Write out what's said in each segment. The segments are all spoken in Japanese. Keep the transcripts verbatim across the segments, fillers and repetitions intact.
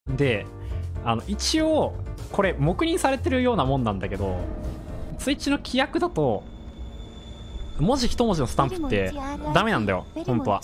で、あの一応これ黙認されてるようなもんなんだけど、ツイッチの規約だと文字一文字のスタンプってダメなんだよ本当は。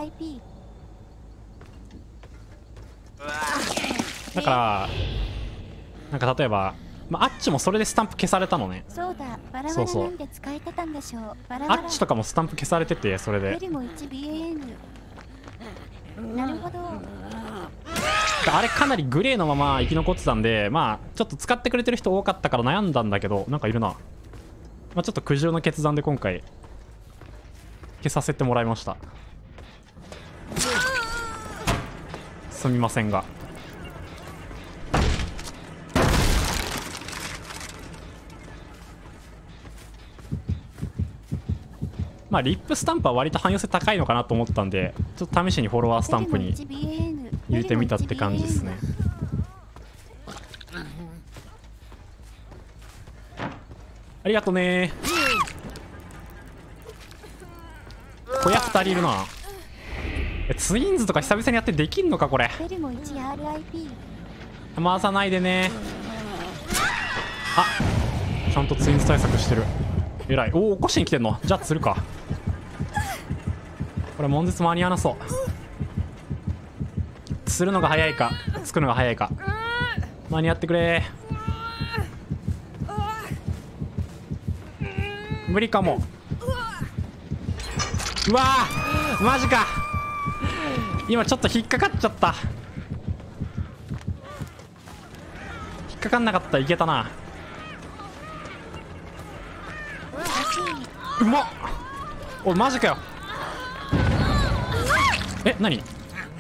だからなんか例えば、まあ、あっちもそれでスタンプ消されたのね。 そうだ、バラバラなんで使えてたんでしょう。バラバラあっちとかもスタンプ消されてて、それでベリも いちビーエーエヌ。 なるほど。 あれかなりグレーのまま生き残ってたんで、まあちょっと使ってくれてる人多かったから悩んだんだけど、なんかいるな。まあ、ちょっと苦渋の決断で今回消させてもらいました。すみませんが。まあリップスタンプは割と汎用性高いのかなと思ったんで、ちょっと試しにフォロワースタンプに入れてみたって感じですね。ありがとねー。小屋ふたりいるな。えツインズとか久々にやってできんのかこれ。回さないでね。あ、ちゃんとツインズ対策してる。えらい。おお、起こしに来てんの。じゃあ釣るか。これ悶絶間に合わなそう。釣るのが早いかつくのが早いか。間に合ってくれ。無理かも。うわーマジか。今ちょっと引っかかっちゃった。引っかかんなかった。いけたな。うまっ。おいマジかよ。え、何ん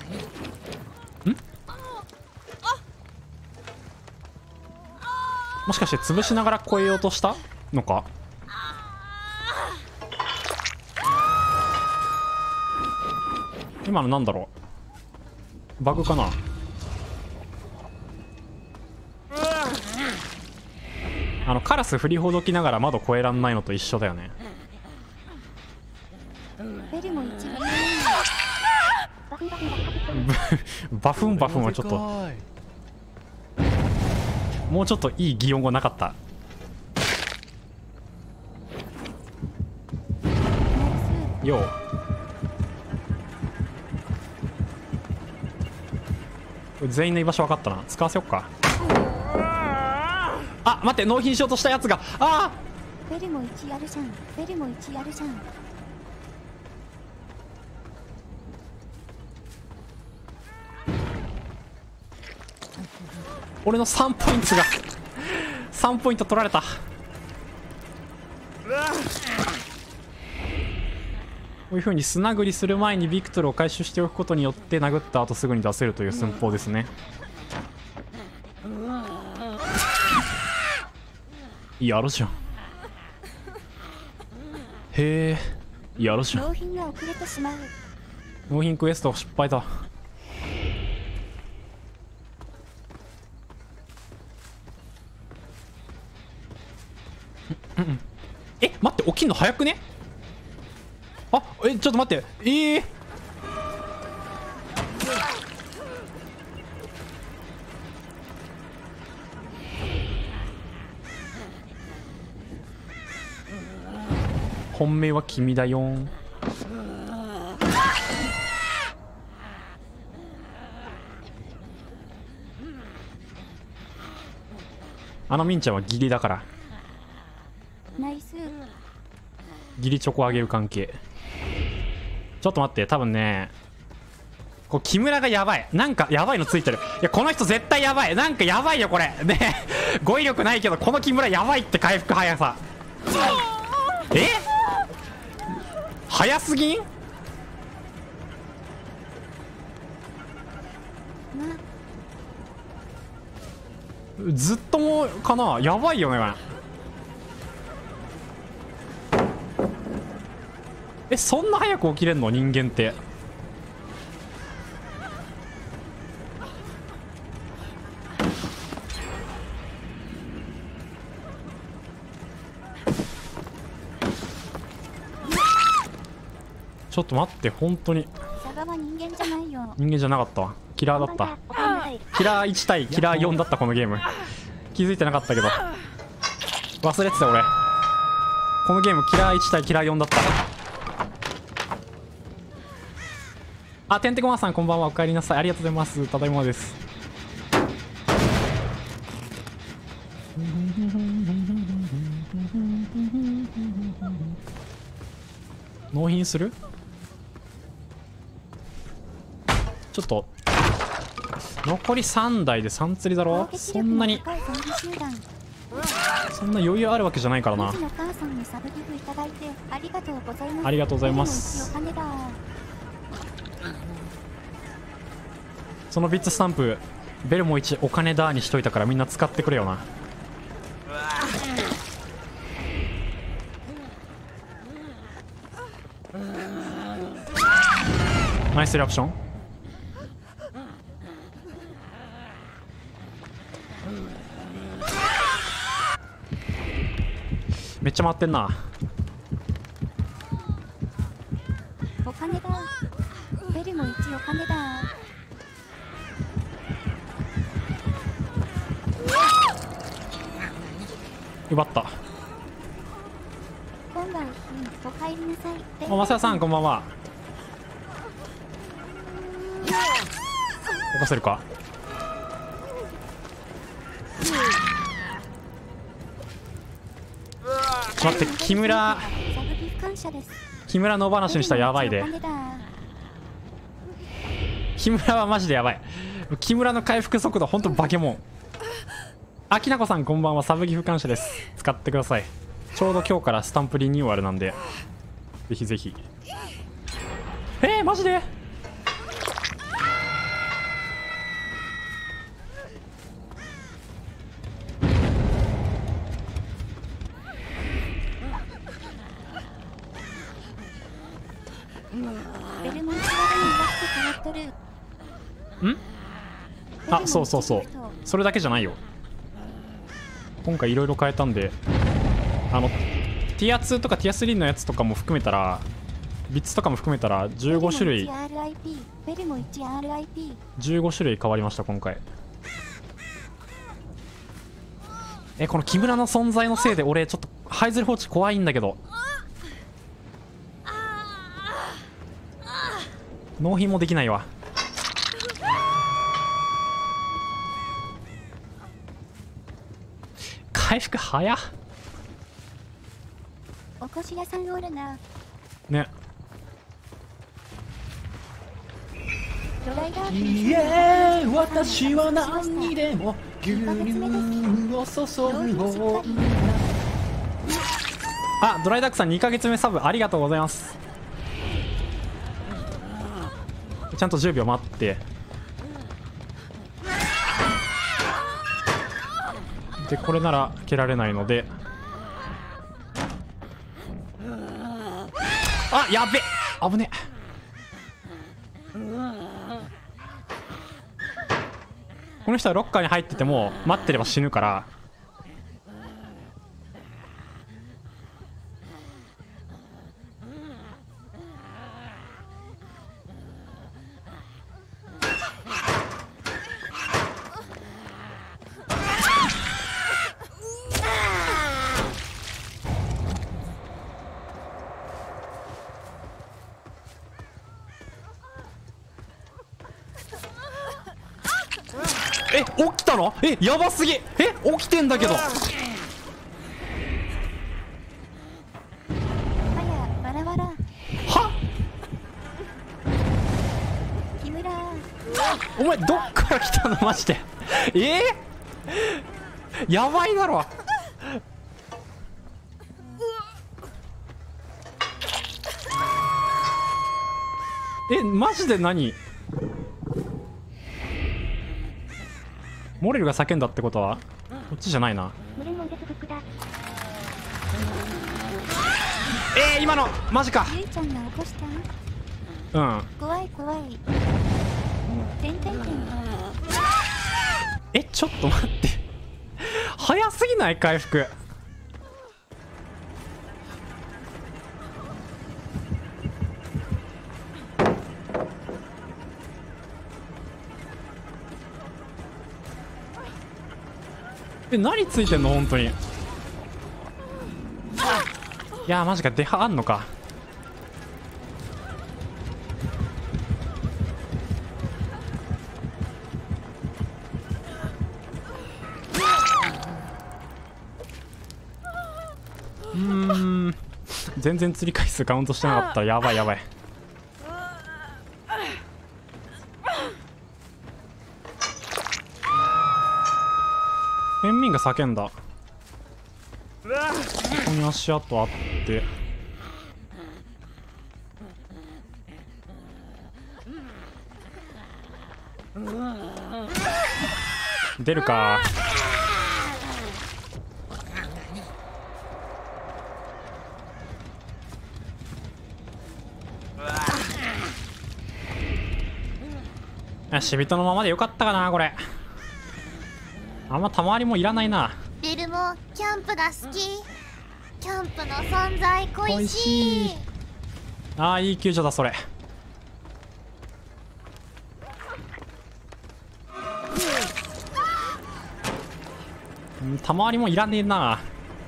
もしかして潰しながら越えようとしたのか。今のなんだろう、バグかな。あのカラス振りほどきながら窓越えらんないのと一緒だよね。バフンバフンはちょっともうちょっといい擬音語なかった。よう全員の居場所分かったな。使わせよっか。あ、待って、納品しようとしたやつが。ああベリもいちあるじゃん。ベリもいちあるじゃん。 俺のさんポイントがさんポイント取られた。こういう風に砂繰りする前にビクトルを回収しておくことによって殴った後すぐに出せるという寸法ですね。やるじゃん。へえ、やるじゃん。 納品が遅れてしまう。 納品クエスト失敗だ。え、待って、起きんの早くね。あ、え、ちょっと待って。ええー、本命は君だよん。あのミンちゃんは義理だから。 ナイス。 義理チョコあげる関係。ちょっと待って、多分ね、こう木村がやばい。なんかやばいのついてる。いやこの人絶対やばい。なんかやばいよこれね。語彙力ないけどこの木村やばいって。回復速さえ早すぎん。ずっともかな。やばいよね。え、そんな早く起きれんの人間って。ちょっと待って、本当に佐賀は人間じゃないよ。 人間じゃなかったわ。キラーだった。 キラーいち対キラーよんだったこのゲーム。気づいてなかったけど忘れてた俺。このゲームキラーいち対キラーよんだった。あ、てんてこまさんこんばんは、おかえりなさい。ありがとうございます。ただいまです。納品する？ちょっと残りさんだいでさん釣りだろ。そんなにそんな余裕あるわけじゃないからな。ありがとうございます。そのビッツスタンプベルもいちお金だにしといたからみんな使ってくれよな。ナイスリアクション。めっちゃ回ってんな。 お金だ。ベルもいちお金だ。 奪った。 こんばんは。お帰りなさい。 お、マサヤさんこんばんは。起こせるか。待って、木村木村野放しにしたらやばいで。木村はマジでやばい。木村の回復速度ほんとバケモン。あきなこさんこんばんは、サブギフ感謝です。使ってください。ちょうど今日からスタンプリニューアルなんでぜひぜひ。えー、マジでん？あ、そうそうそう、それだけじゃないよ。今回いろいろ変えたんで、あのティアツーとかティアスリーのやつとかも含めたら、ビッツとかも含めたらじゅうごしゅるいじゅうごしゅるい変わりました今回。え、この木村の存在のせいで俺ちょっとハイズル放置怖いんだけど。納品もできないわ。回復早っ。 おこし屋さんおるな。 ね。 いえ、私は何にでも牛乳を注ぐ方。 あ、ドライダックさんにかげつめサブありがとうございます。ちゃんとじゅうびょう待って、でこれなら蹴られないので、あ、やべっ、危ねえ。この人はロッカーに入ってても待ってれば死ぬから。え、起きたの？え、やばすぎ。え、起きてんだけど。 はや、わらわら。 は？ 木村。 お前どっから来たのマジで。えー、やばいだろ。え、マジで何？モレルが叫んだってことはこっちじゃないな。えー、今のマジか。 ゆいちゃんが起こしうた？ ん。 怖い怖い。てんてんてん。 え、ちょっと待って早すぎない回復。 え、何ついてんの本当に。いやーマジか、出刃あんのか。うーん、全然釣り回数カウントしてなかったらやばいやばい。フェンミンが叫んだ。ここに足跡あって、出るか。よし、ビトのままでよかったかなこれ。あんまたまわりもいらないな。 ベルもキャンプが好き。キャンプの存在恋しい。 ああ、いい救助だそれ。うんたまわりもいらねえな。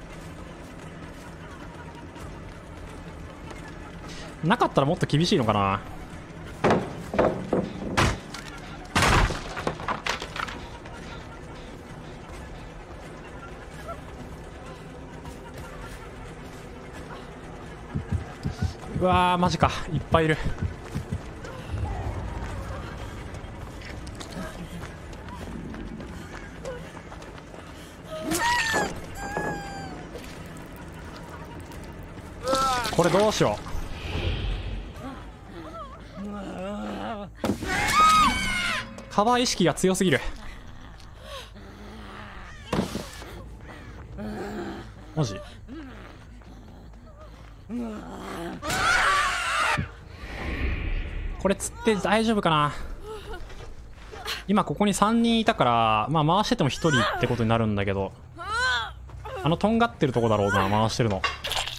なかったらもっと厳しいのかな。うわーマジか、いっぱいいる。これどうしよう。カバー意識が強すぎる。マジこれ釣って大丈夫かな。今ここにさんにんいたから、まあ回しててもひとりってことになるんだけど、あのとんがってるとこだろうな回してるの。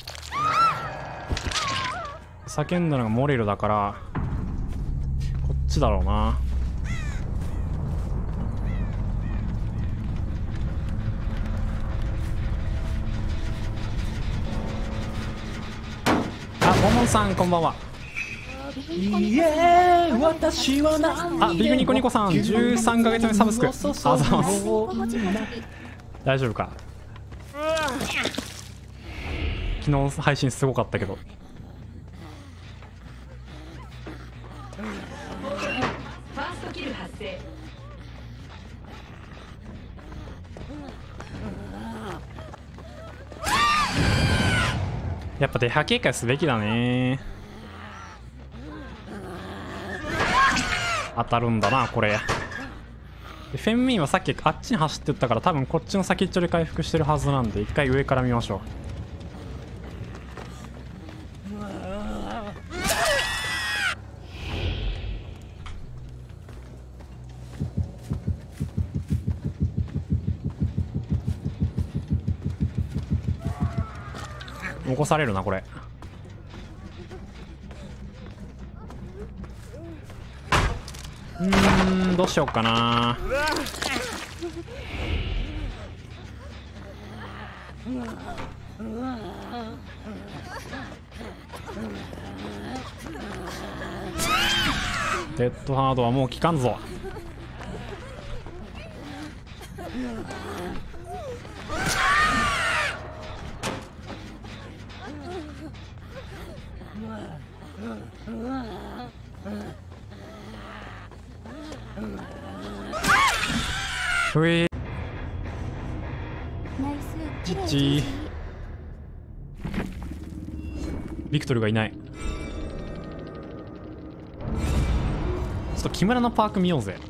叫んだのがモレルだからこっちだろうな。あ、モモンさんこんばんは。 いえ私は何あ、ビグニコニコさんじゅうさんかげつめサブスクあざます大丈夫か。昨日配信すごかったけど。やっぱ出刃警戒すべきだね。当たるんだなこれ。フェンミンはさっきあっちに走ってったから多分こっちの先っちょで回復してるはずなんで一回上から見ましょう。起こされるなこれ。うーんどうしようかな。デッドハードはもう効かんぞ。ふえナイス。 じっちビクトルがいない。ちょっと木村のパーク見ようぜ。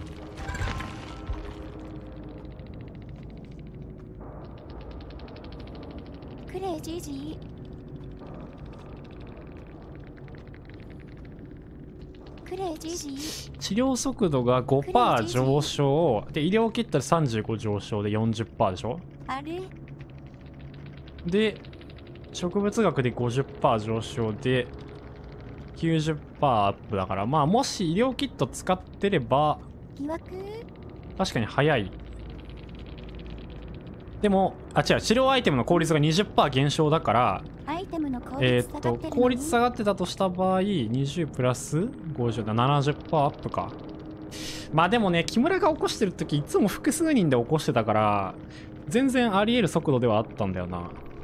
クレイジジクレイジジ治療速度が ごパーセント 上昇で医療キットでさんじゅうご上昇で よんじゅっパーセント でしょ。 あれで植物学で ごじゅっパーセント 上昇で きゅうじゅっパーセント アップだから、まあもし医療キット使ってれば疑惑確かに早い。 でもあ違う治療アイテムの効率が にじゅっパーセント 減少だから、 アイテムの効えー、っと率下がってるのに効率下がってたとした場合にじゅうプラスごじゅうだ ななじゅっパーセント アップか。まあでもね木村が起こしてる時いつも複数人で起こしてたから全然あり得る速度ではあったんだよな。